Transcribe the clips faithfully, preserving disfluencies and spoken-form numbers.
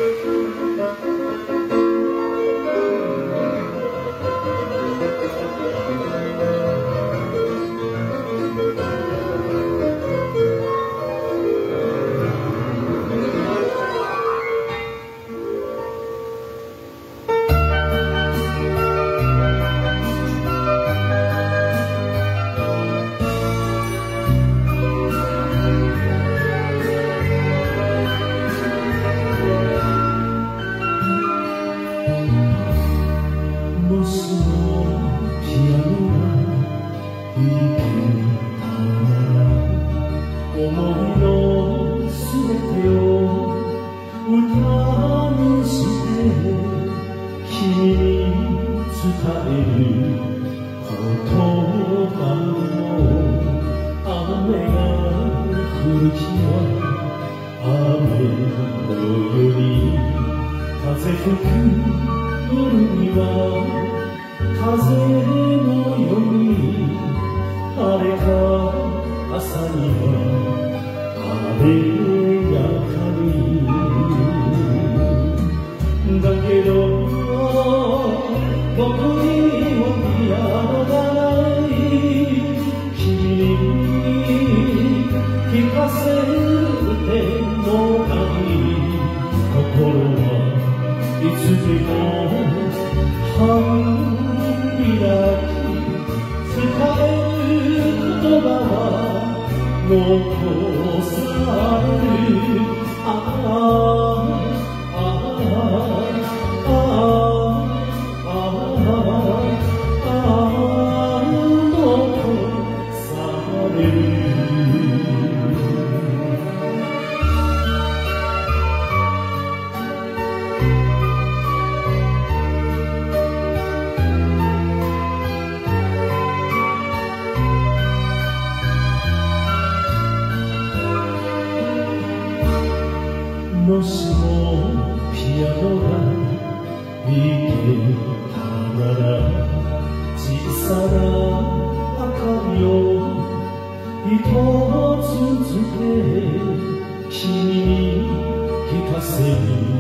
もしもピアノが弾けたなら小さな明かりを一つずつで君に聞かせる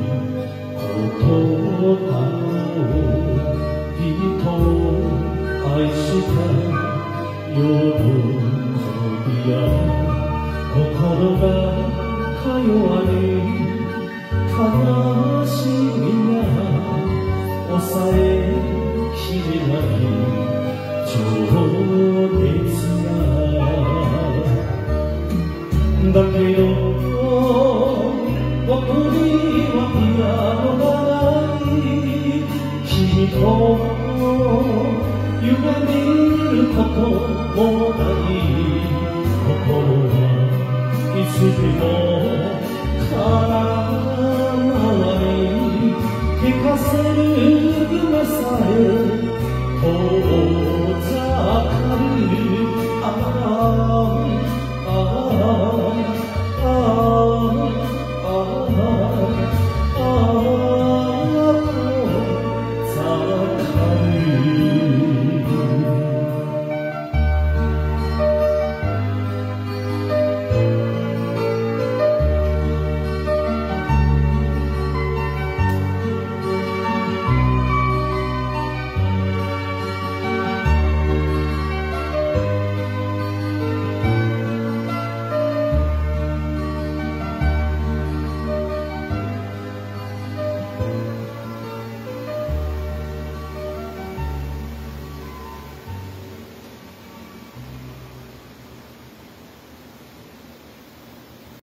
ことだろう。人を愛した喜びや心がか弱り悲しみが抑えきれない情熱がだけど僕にはピアノがない君と夢見ることもない心はいつでも